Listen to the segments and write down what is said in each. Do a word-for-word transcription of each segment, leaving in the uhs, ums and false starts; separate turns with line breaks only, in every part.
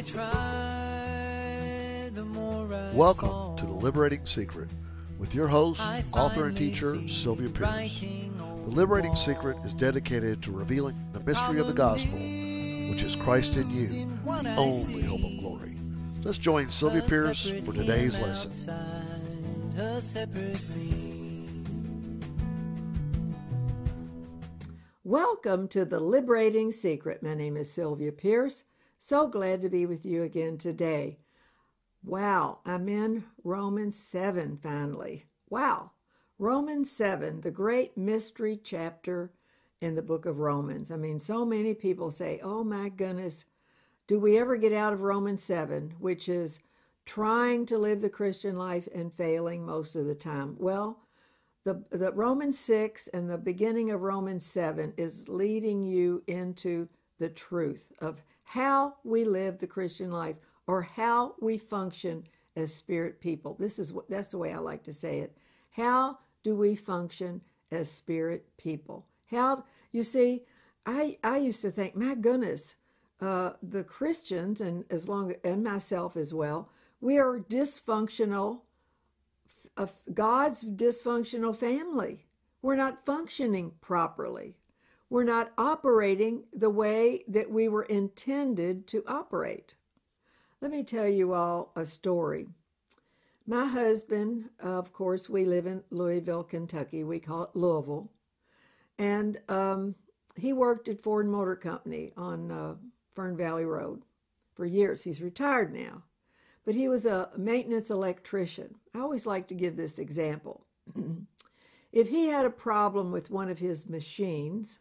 try, the more I
Welcome
fall.
to The Liberating Secret with your host,
I
author and
finally
teacher,
see
Sylvia Pierce.
writing on
The Liberating
the
Secret
wall.
is dedicated to revealing the mystery of the
Problem
gospel, which is Christ in you,
in what
the
I
only
see.
hope of glory. Let's join Sylvia
A
Pierce
separate
for today's
him
lesson.
outside, a separate me.
Welcome to The Liberating Secret. My name is Sylvia Pierce. So glad to be with you again today. Wow, I'm in Romans seven finally. Wow, Romans seven, the great mystery chapter in the book of Romans. I mean, so many people say, oh my goodness, do we ever get out of Romans seven, which is trying to live the Christian life and failing most of the time? Well, The, the Romans six and the beginning of Romans seven is leading you into the truth of how we live the Christian life or how we function as spirit people. This is what that's the way I like to say it. How do we function as spirit people? How you see, I I used to think, my goodness, uh, the Christians and as long and myself as well, we are dysfunctional. Of God's dysfunctional family. We're not functioning properly. We're not operating the way that we were intended to operate. Let me tell you all a story. My husband, of course, we live in Louisville, Kentucky. We call it Louisville. And um, he worked at Ford Motor Company on uh, Fern Valley Road for years. He's retired now. But he was a maintenance electrician. I always like to give this example. If he had a problem with one of his machines,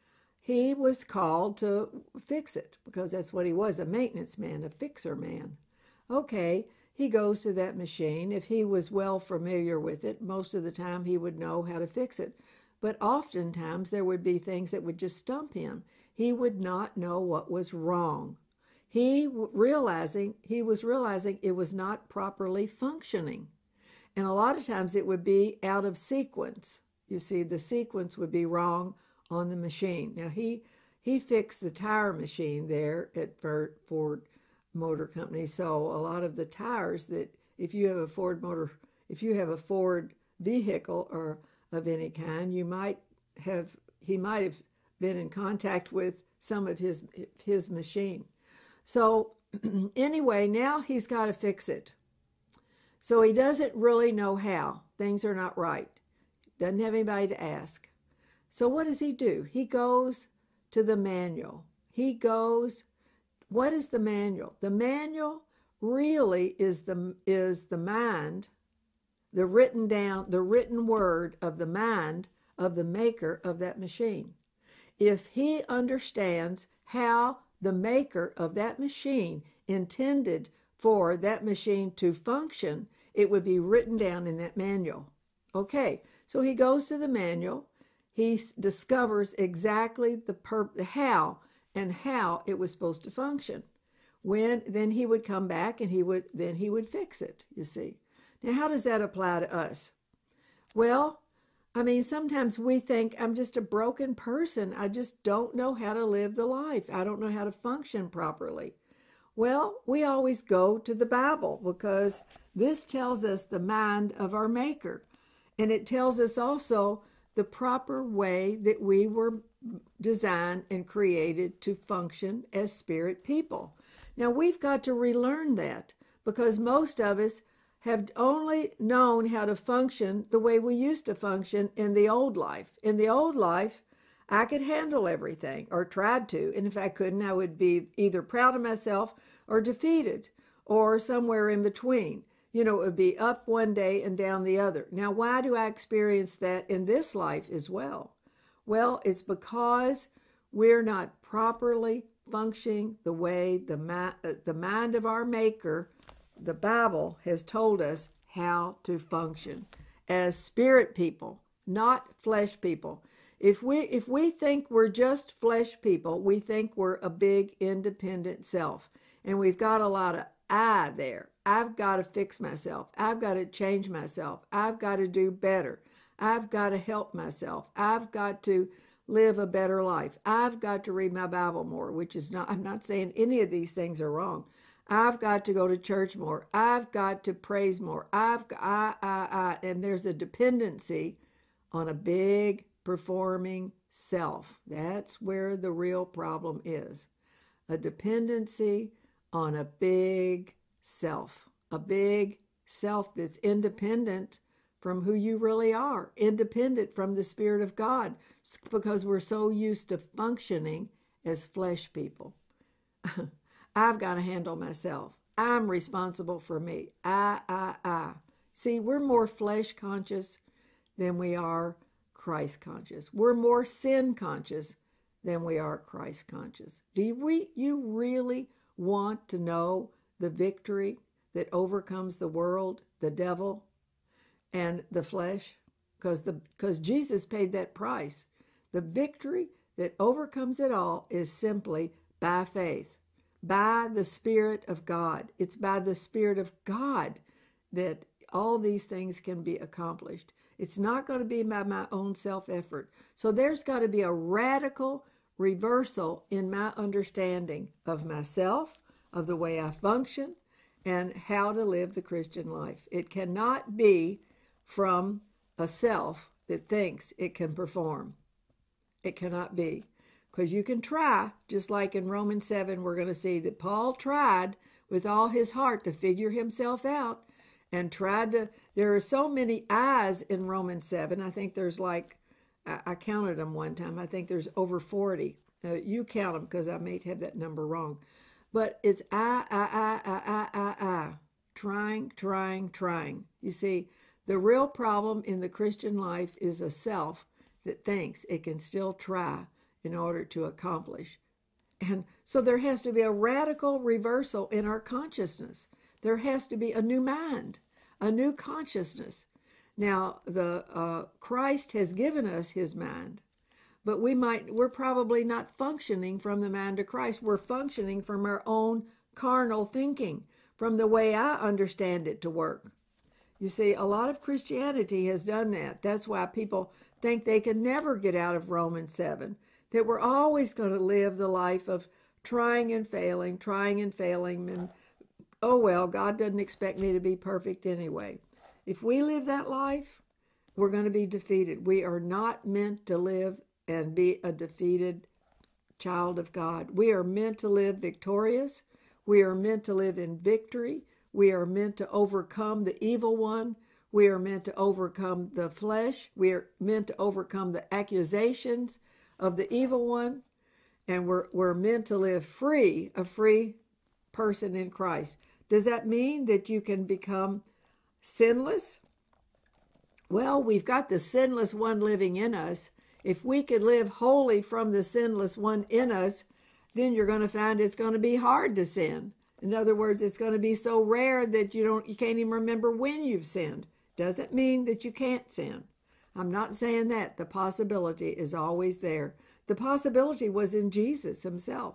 he was called to fix it because that's what he was, a maintenance man, a fixer man. Okay, he goes to that machine. If he was well familiar with it, most of the time he would know how to fix it. But oftentimes there would be things that would just stump him. He would not know what was wrong. He realizing he was realizing it was not properly functioning. And a lot of times it would be out of sequence. You see, the sequence would be wrong on the machine. Now he he fixed the tire machine there at Ford Motor Company. So a lot of the tires that if you have a Ford motor, if you have a Ford vehicle or of any kind, you might have he might have been in contact with some of his his machine. So anyway, now he's got to fix it. So he doesn't really know how. Things are not right. Doesn't have anybody to ask. So what does he do? He goes to the manual. He goes, what is the manual? The manual really is the is the mind, the written down, the written word of the mind of the maker of that machine. If he understands how the maker of that machine intended for that machine to function, it would be written down in that manual. Okay, so he goes to the manual. He discovers exactly the per- how and how it was supposed to function. When then he would come back and he would then he would fix it, you see. Now, how does that apply to us? Well, I mean, sometimes we think I'm just a broken person. I just don't know how to live the life. I don't know how to function properly. Well, we always go to the Bible because this tells us the mind of our Maker. And it tells us also the proper way that we were designed and created to function as spirit people. Now, we've got to relearn that because most of us have only known how to function the way we used to function in the old life. In the old life, I could handle everything, or tried to, and if I couldn't, I would be either proud of myself or defeated, or somewhere in between. You know, it would be up one day and down the other. Now, why do I experience that in this life as well? Well, it's because we're not properly functioning the way the, mi- the mind of our Maker, the Bible, has told us how to function as spirit people, not flesh people. If we if we think we're just flesh people, we think we're a big independent self. And we've got a lot of I there. I've got to fix myself. I've got to change myself. I've got to do better. I've got to help myself. I've got to live a better life. I've got to read my Bible more, which is not, I'm not saying any of these things are wrong. I've got to go to church more. I've got to praise more. I've got, I, I, I. And there's a dependency on a big performing self. That's where the real problem is. A dependency on a big self. A big self that's independent from who you really are. Independent from the Spirit of God. Because we're so used to functioning as flesh people. I've got to handle myself. I'm responsible for me. I, I, I. See, we're more flesh conscious than we are Christ conscious. We're more sin conscious than we are Christ conscious. Do you, we, you really want to know the victory that overcomes the world, the devil, and the flesh? Because the because Jesus paid that price. The victory that overcomes it all is simply by faith, by the Spirit of God. It's by the Spirit of God that all these things can be accomplished. It's not going to be by my own self-effort. So there's got to be a radical reversal in my understanding of myself, of the way I function, and how to live the Christian life. It cannot be from a self that thinks it can perform. It cannot be. Because you can try, just like in Romans seven, we're going to see that Paul tried with all his heart to figure himself out and tried to, there are so many I's in Romans seven. I think there's like, I, I counted them one time. I think there's over forty. Uh, you count them because I may have that number wrong. But it's I, I, I, I, I, I, I. Trying, trying, trying. You see, the real problem in the Christian life is a self that thinks it can still try in order to accomplish. And so there has to be a radical reversal in our consciousness. There has to be a new mind, a new consciousness. Now, the uh, Christ has given us his mind, but we might, we're probably not functioning from the mind of Christ. We're functioning from our own carnal thinking, from the way I understand it to work. You see, a lot of Christianity has done that. That's why people think they can never get out of Romans seven, that we're always going to live the life of trying and failing, trying and failing, and oh well, God doesn't expect me to be perfect anyway. If we live that life, we're going to be defeated. We are not meant to live and be a defeated child of God. We are meant to live victorious. We are meant to live in victory. We are meant to overcome the evil one. We are meant to overcome the flesh. We are meant to overcome the accusations of the evil one. And we're, we're meant to live free, a free person in Christ. Does that mean that you can become sinless? Well, we've got the sinless one living in us. If we could live wholly from the sinless one in us, then you're going to find it's going to be hard to sin. In other words, it's going to be so rare that you don't, you can't even remember when you've sinned. Doesn't mean that you can't sin. I'm not saying that. The possibility is always there. The possibility was in Jesus himself.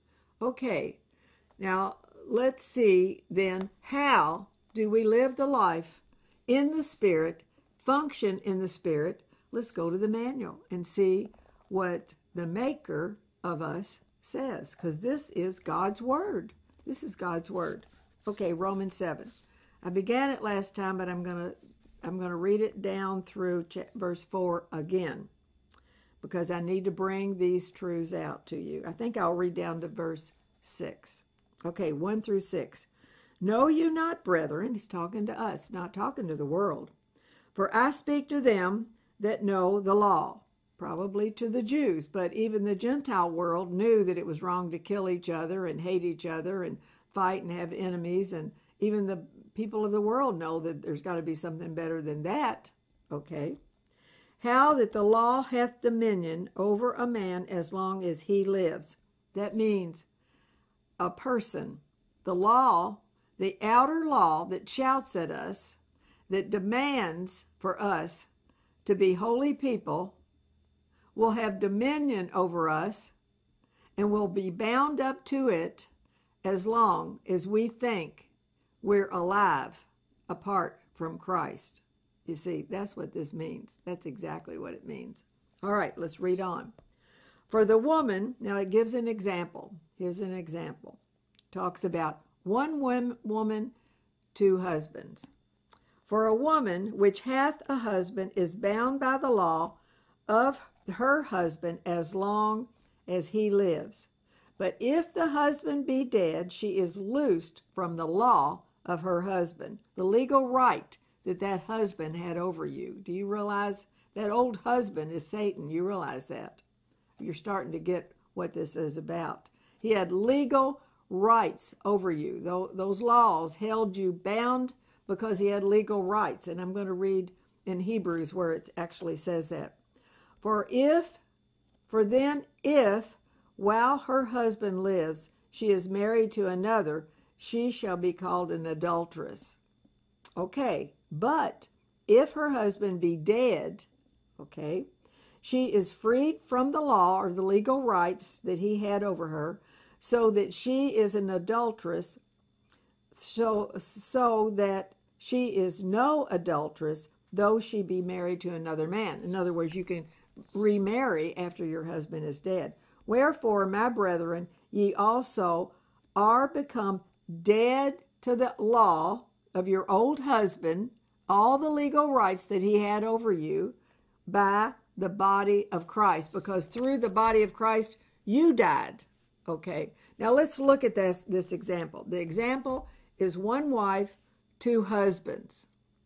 Okay, now let's see then, how do we live the life in the Spirit, function in the Spirit? Let's go to the manual and see what the maker of us says, because this is God's Word. This is God's Word. Okay, Romans seven. I began it last time, but I'm going to I'm going to read it down through verse four again, because I need to bring these truths out to you. I think I'll read down to verse six. Okay, one through six. Know you not, brethren, he's talking to us, not talking to the world. For I speak to them that know the law, probably to the Jews, but even the Gentile world knew that it was wrong to kill each other and hate each other and fight and have enemies, and even the people of the world know that there's got to be something better than that. Okay. How that the law hath dominion over a man as long as he lives. That means a person. The law, the outer law that shouts at us, that demands for us to be holy people, will have dominion over us and will be bound up to it as long as we think we're alive apart from Christ. You see, that's what this means. That's exactly what it means. All right, let's read on. For the woman, now it gives an example. Here's an example. Talks about one wom- woman, two husbands. For a woman which hath a husband is bound by the law of her husband as long as he lives. But if the husband be dead, she is loosed from the law of her husband, the legal right that that husband had over you. Do you realize that old husband is Satan? You realize that? You're starting to get what this is about. He had legal rights over you. Those laws held you bound because he had legal rights. And I'm going to read in Hebrews where it actually says that. For if, for then if, while her husband lives, she is married to another, she shall be called an adulteress. Okay, but if her husband be dead, okay, she is freed from the law or the legal rights that he had over her, so that she is an adulteress, so, so that she is no adulteress, though she be married to another man. In other words, you can remarry after your husband is dead. Wherefore, my brethren, ye also are become dead to the law of your old husband, all the legal rights that he had over you, by the body of Christ, because through the body of Christ, you died. Okay, now let's look at this, this example. The example is one wife, two husbands.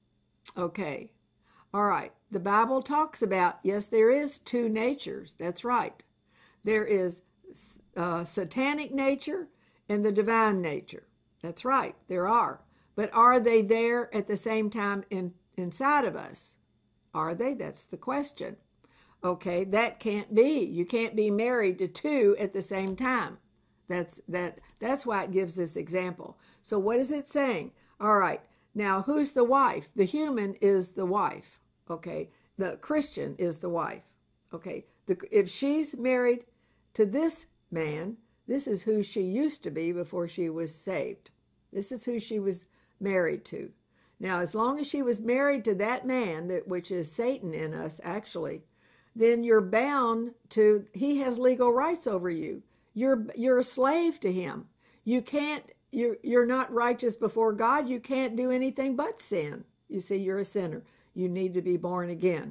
Okay, all right. The Bible talks about, yes, there is two natures. That's right. There is uh, satanic nature and the divine nature. That's right, there are. But are they there at the same time in, inside of us? Are they? That's the question. Okay, that can't be. You can't be married to two at the same time. That's that. That's why it gives this example. So what is it saying? All right, now who's the wife? The human is the wife. Okay, the Christian is the wife. Okay, the, if she's married to this man, this is who she used to be before she was saved. This is who she was married to. Now, as long as she was married to that man, that which is Satan in us, actually, then you're bound to, he has legal rights over you. You're you're a slave to him. You can't, you're, you're not righteous before God. You can't do anything but sin. You see, you're a sinner. You need to be born again.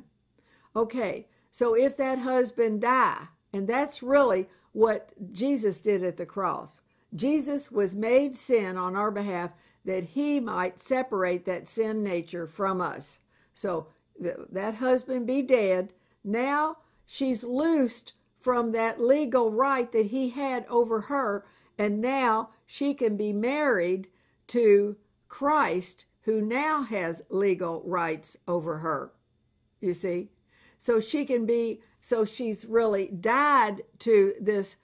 Okay, so if that husband die, and that's really what Jesus did at the cross. Jesus was made sin on our behalf that he might separate that sin nature from us. So th- that husband be dead. Now she's loosed from that legal right that he had over her, and now she can be married to Christ, who now has legal rights over her. You see? So she can be, so she's really died to this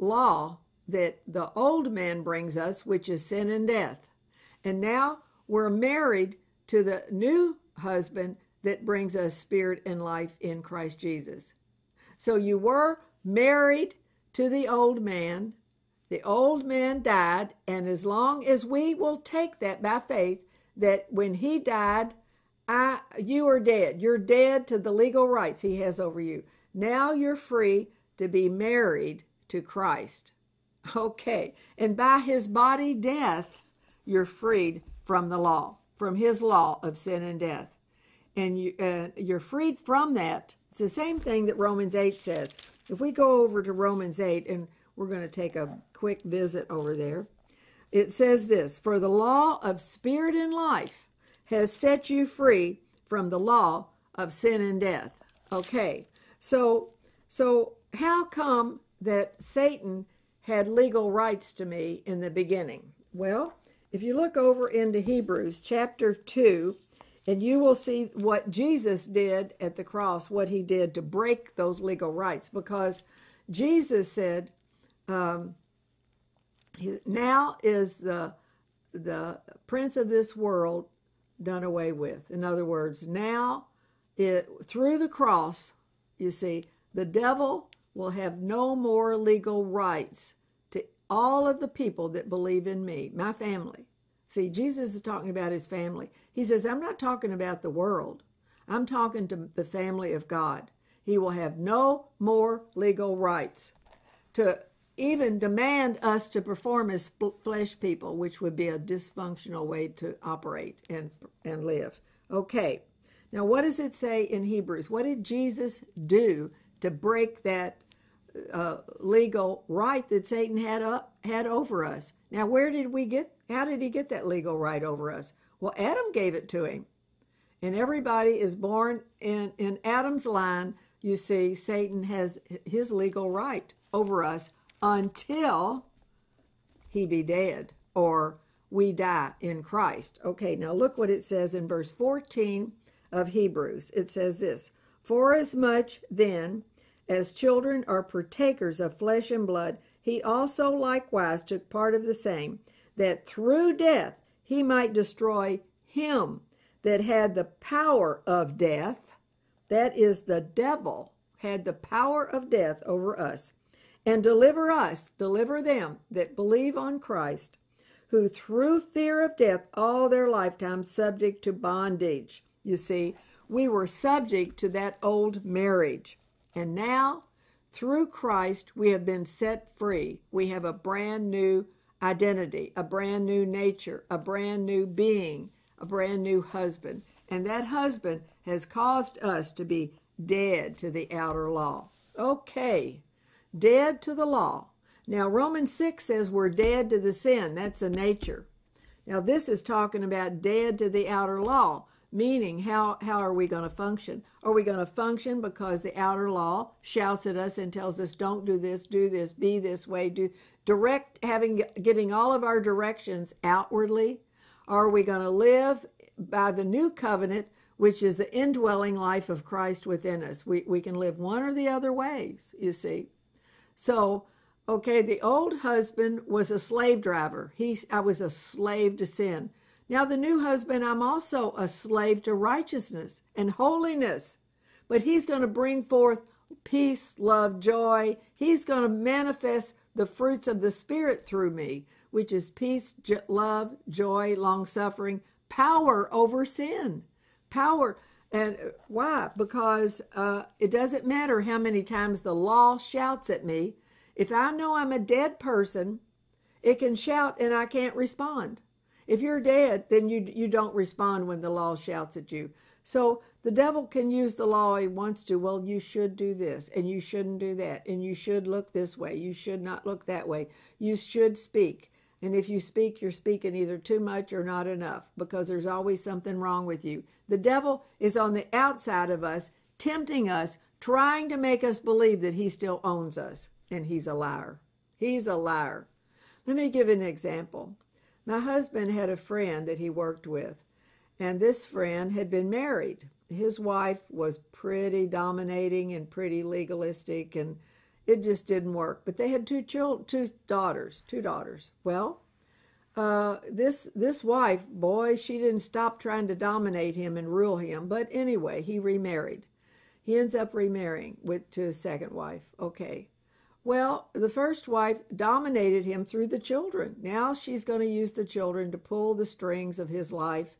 law that the old man brings us, which is sin and death. And now we're married to the new husband that brings us spirit and life in Christ Jesus. So you were married to the old man. The old man died, and as long as we will take that by faith, that when he died, I, you are dead. You're dead to the legal rights he has over you. Now you're free to be married to Christ. Okay, and by his body death, you're freed from the law, from his law of sin and death. And you, uh, you're freed from that. It's the same thing that Romans eight says. If we go over to Romans eight, and we're going to take a quick visit over there, it says this: for the law of spirit and life has set you free from the law of sin and death. Okay, so so how come that Satan had legal rights to me in the beginning? Well, if you look over into Hebrews chapter two, and you will see what Jesus did at the cross, what he did to break those legal rights, because Jesus said, um, now is the the prince of this world done away with. In other words, now it, through the cross, you see, the devil will have no more legal rights to all of the people that believe in me, my family. See, Jesus is talking about his family. He says, I'm not talking about the world. I'm talking to the family of God. He will have no more legal rights to even demand us to perform as flesh people, which would be a dysfunctional way to operate and and live. Okay, now what does it say in Hebrews? What did Jesus do to break that uh, legal right that Satan had up had over us? Now, where did we get? How did he get that legal right over us? Well, Adam gave it to him, and everybody is born in in Adam's line. You see, Satan has his legal right over us until he be dead or we die in Christ. Okay, now look what it says in verse fourteen of Hebrews. It says this, "Forasmuch then as children are partakers of flesh and blood, he also likewise took part of the same, that through death he might destroy him that had the power of death," that is, the devil had the power of death over us, "and deliver us," deliver them that believe on Christ, "who through fear of death all their lifetime subject to bondage." You see, we were subject to that old marriage. And now, through Christ, we have been set free. We have a brand new identity, a brand new nature, a brand new being, a brand new husband. And that husband has caused us to be dead to the outer law. Okay, dead to the law. Now, Romans six says we're dead to the sin. That's a nature. Now, this is talking about dead to the outer law, meaning how, how are we going to function? Are we going to function because the outer law shouts at us and tells us, don't do this, do this, be this way, do direct, having getting all of our directions outwardly? Or are we going to live by the new covenant, which is the indwelling life of Christ within us? We, we can live one or the other ways, you see. So, okay, the old husband was a slave driver. He, I was a slave to sin. Now the new husband, I'm also a slave to righteousness and holiness. But he's going to bring forth peace, love, joy. He's going to manifest the fruits of the Spirit through me, which is peace, jo- love, joy, long-suffering, power over sin. Power. And why? Because uh, it doesn't matter how many times the law shouts at me. If I know I'm a dead person, it can shout and I can't respond. If you're dead, then you you don't respond when the law shouts at you. So the devil can use the law he wants to. Well, you should do this, and you shouldn't do that, and you should look this way. You should not look that way. You should speak. And if you speak, you're speaking either too much or not enough, because there's always something wrong with you. The devil is on the outside of us, tempting us, trying to make us believe that he still owns us, and he's a liar. He's a liar. Let me give an example. My husband had a friend that he worked with, and this friend had been married. His wife was pretty dominating and pretty legalistic, and it just didn't work. But they had two children, two daughters, two daughters. Well, uh, this this wife, boy, she didn't stop trying to dominate him and rule him. But anyway, he remarried. He ends up remarrying with to his second wife. Okay. Well, the first wife dominated him through the children. Now she's going to use the children to pull the strings of his life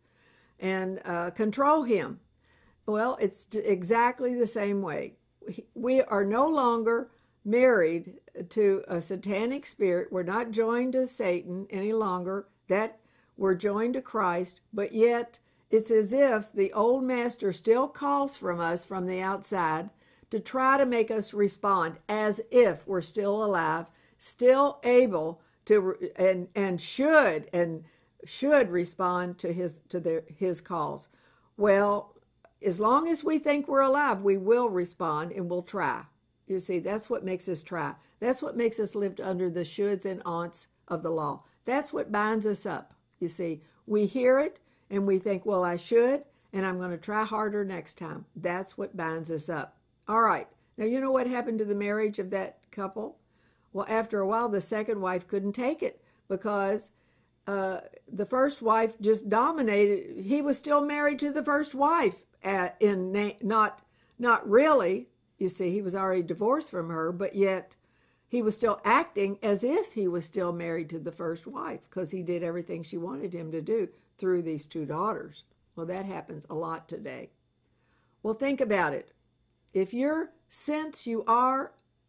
and uh, control him. Well, it's exactly the same way. We are no longer married to a satanic spirit. We're not joined to Satan any longer. That we're joined to Christ, but yet it's as if the old master still calls from us from the outside to try to make us respond as if we're still alive, still able to, and and should and should respond to his to their his calls. Well, as long as we think we're alive, we will respond and we'll try. You see, that's what makes us try. That's what makes us live under the shoulds and aunts of the law. That's what binds us up. You see, we hear it and we think, well, I should, and I'm going to try harder next time. That's what binds us up. All right. Now, you know what happened to the marriage of that couple? Well, after a while, the second wife couldn't take it because uh, the first wife just dominated. He was still married to the first wife, at, in na- not not really. You see, he was already divorced from her, but yet he was still acting as if he was still married to the first wife because he did everything she wanted him to do through these two daughters. Well, that happens a lot today. Well, think about it. If you're, since you are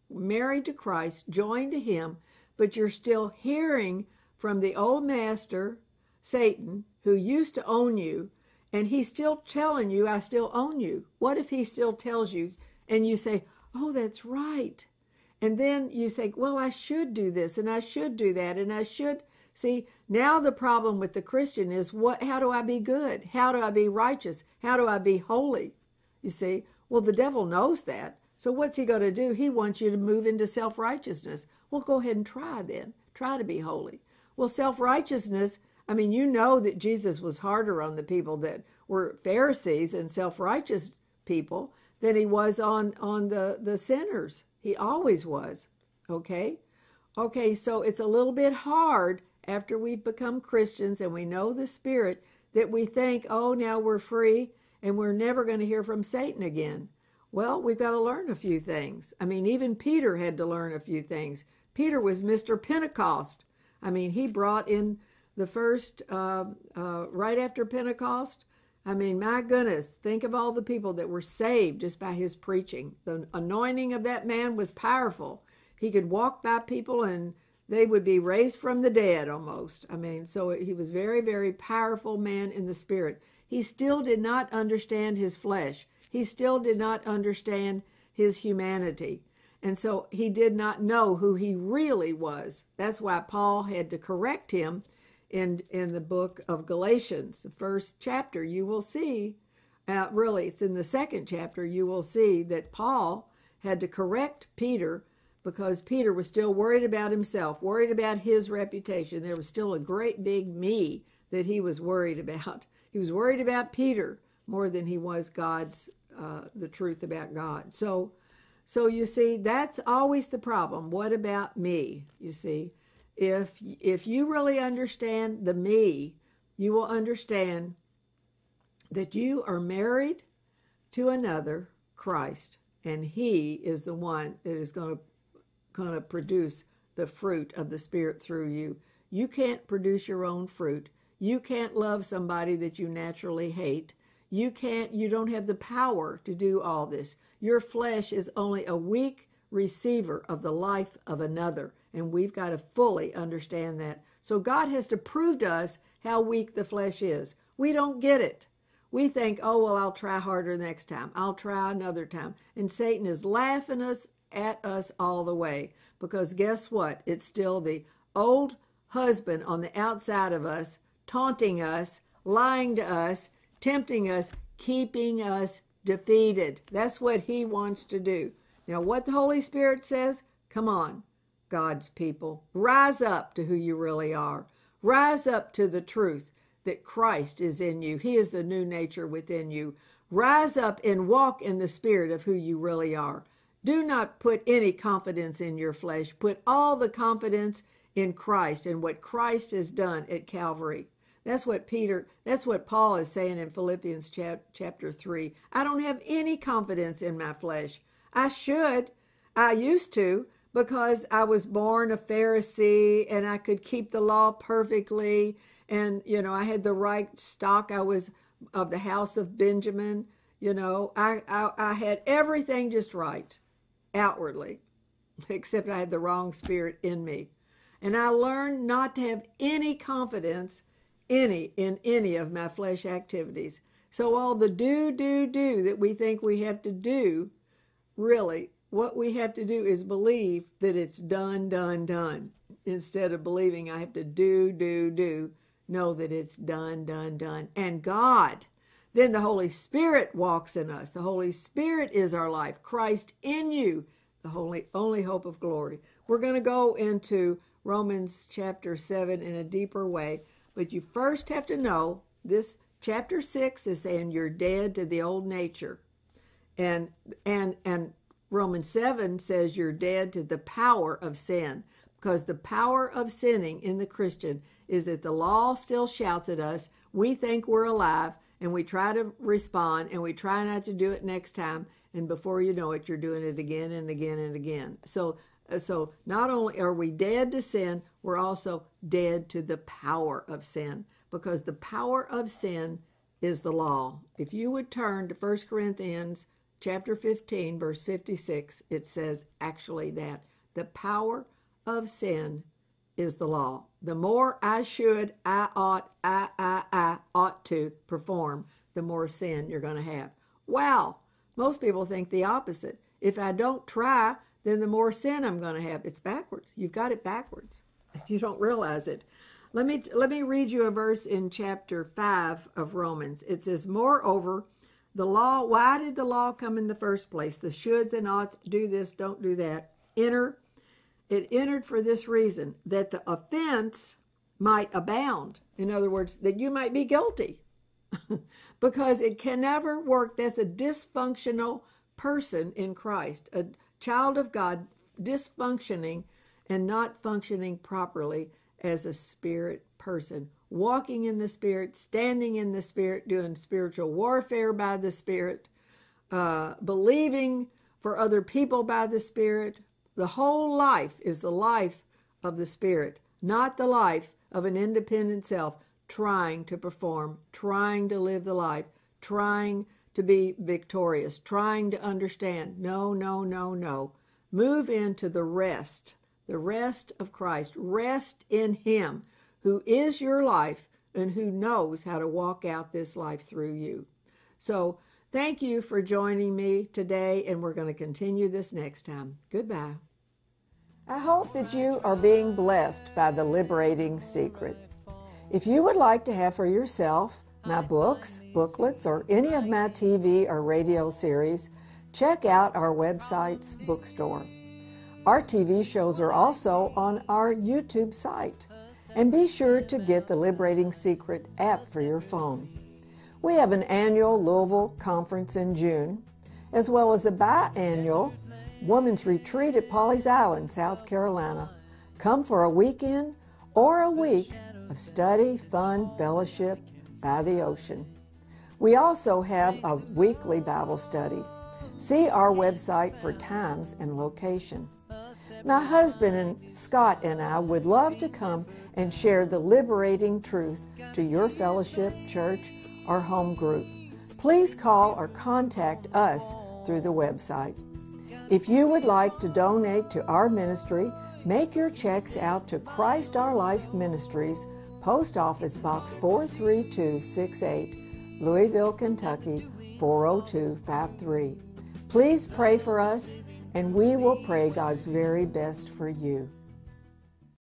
married to Christ, joined to him, but you're still hearing from the old master, Satan, who used to own you, and he's still telling you, I still own you. What if he still tells you, and you say, oh, that's right. And then you think, well, I should do this, and I should do that, and I should. See, now the problem with the Christian is, what? How do I be good? How do I be righteous? How do I be holy? You see, well, the devil knows that. So what's he going to do? He wants you to move into self-righteousness. Well, go ahead and try then. Try to be holy. Well, self-righteousness, I mean, you know that Jesus was harder on the people that were Pharisees and self-righteous people than he was on, on the, the sinners. He always was. Okay? Okay, so it's a little bit hard after we've become Christians and we know the Spirit that we think, oh, now we're free and we're never going to hear from Satan again. Well, we've got to learn a few things. I mean, even Peter had to learn a few things. Peter was Mister Pentecost. I mean, he brought in the first, uh, uh, right after Pentecost. I mean, my goodness, think of all the people that were saved just by his preaching. The anointing of that man was powerful. He could walk by people and they would be raised from the dead almost. I mean, so he was very, very powerful man in the Spirit. He still did not understand his flesh. He still did not understand his humanity. And so he did not know who he really was. That's why Paul had to correct him in, in the book of Galatians, the first chapter. You will see, uh, really, it's in the second chapter, you will see that Paul had to correct Peter because Peter was still worried about himself, worried about his reputation. There was still a great big me that he was worried about. He was worried about Peter more than he was God's, uh, the truth about God. So, so you see, that's always the problem. What about me? You see, if if you really understand the me, you will understand that you are married to another, Christ, and he is the one that is going to going to produce the fruit of the Spirit through you. You can't produce your own fruit. You can't love somebody that you naturally hate. You can't, you don't have the power to do all this. Your flesh is only a weak receiver of the life of another, and we've got to fully understand that. So God has to prove to us how weak the flesh is. We don't get it. We think, oh, well, I'll try harder next time. I'll try another time. And Satan is laughing us at us all the way, because guess what? It's still the old husband on the outside of us, taunting us, lying to us, tempting us, keeping us defeated. That's what he wants to do. Now, what the Holy Spirit says, come on, God's people, rise up to who you really are. Rise up to the truth that Christ is in you. He is the new nature within you. Rise up and walk in the spirit of who you really are. Do not put any confidence in your flesh. Put all the confidence in Christ and what Christ has done at Calvary. That's what Peter, that's what Paul is saying in Philippians chap, chapter three. I don't have any confidence in my flesh. I should. I used to, because I was born a Pharisee and I could keep the law perfectly. And, you know, I had the right stock. I was of the house of Benjamin. You know, I, I, I had everything just right outwardly, except I had the wrong spirit in me. And I learned not to have any confidence any in any of my flesh activities. So all the do, do, do that we think we have to do, really, what we have to do is believe that it's done, done, done. Instead of believing I have to do, do, do, know that it's done, done, done. And God, then the Holy Spirit walks in us. The Holy Spirit is our life. Christ in you, the holy, only hope of glory. We're going to go into Romans chapter seven in a deeper way. But you first have to know this chapter six is saying you're dead to the old nature. And and and Romans seven says you're dead to the power of sin. Because the power of sinning in the Christian is that the law still shouts at us. We think we're alive and we try to respond and we try not to do it next time. And before you know it, you're doing it again and again and again. So So not only are we dead to sin, we're also dead to the power of sin, because the power of sin is the law. If you would turn to First Corinthians chapter fifteen, verse fifty-six, it says actually that the power of sin is the law. The more I should, I ought, I, I, I ought to perform, the more sin you're going to have. Wow! Most people think the opposite. If I don't try, then the more sin I'm going to have. It's backwards. You've got it backwards. You don't realize it. Let me let me read you a verse in chapter five of Romans. It says, moreover, the law, why did the law come in the first place? The shoulds and oughts, do this, don't do that. Enter. It entered for this reason, that the offense might abound. In other words, that you might be guilty. Because it can never work. That's a dysfunctional person in Christ, a child of God, dysfunctioning and not functioning properly as a spirit person, walking in the Spirit, standing in the Spirit, doing spiritual warfare by the Spirit, uh, believing for other people by the Spirit. The whole life is the life of the Spirit, not the life of an independent self trying to perform, trying to live the life, trying to be victorious, trying to understand. No, no, no, no. Move into the rest, the rest of Christ. Rest in Him, who is your life and who knows how to walk out this life through you. So thank you for joining me today, and we're going to continue this next time. Goodbye. I hope that you are being blessed by the Liberating Secret. If you would like to have for yourself my books, booklets, or any of my T V or radio series, check out our website's bookstore. Our T V shows are also on our YouTube site. And be sure to get the Liberating Secret app for your phone. We have an annual Louisville conference in June, as well as a biannual Women's Retreat at Pawleys Island, South Carolina. Come for a weekend or a week of study, fun, fellowship by the ocean. We also have a weekly Bible study. See our website for times and location. My husband and Scott and I would love to come and share the liberating truth to your fellowship, church, or home group. Please call or contact us through the website. If you would like to donate to our ministry, make your checks out to Christ Our Life Ministries, Post Office Box four three two six eight, Louisville, Kentucky four oh two five three. Please pray for us, and we will pray God's very best for you.